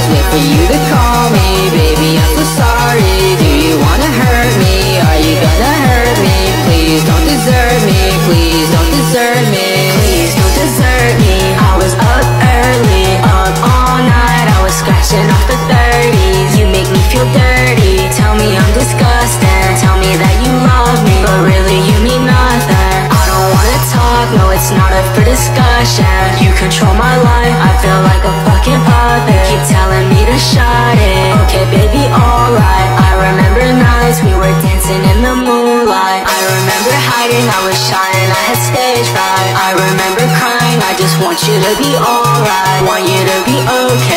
just wait for you to call me. Baby, I'm so sorry. Do you wanna hurt me? Are you gonna hurt me? Please don't desert me. Please don't desert me. Please don't desert me. I was up early, up all night. I was scratching off the 30s. You make me feel dirty. Tell me I'm disgusting. Tell me that you love me, but really you mean nothing. I don't wanna talk, no, it's not up for discussion. You control my life, I feel like a fucking puppet. Keep telling me to shut it. Okay, baby, alright. I remember nights we were dancing in the moonlight. I remember hiding, I was shy and I had stage fright. I remember crying, I just want you to be alright. Want you to be okay.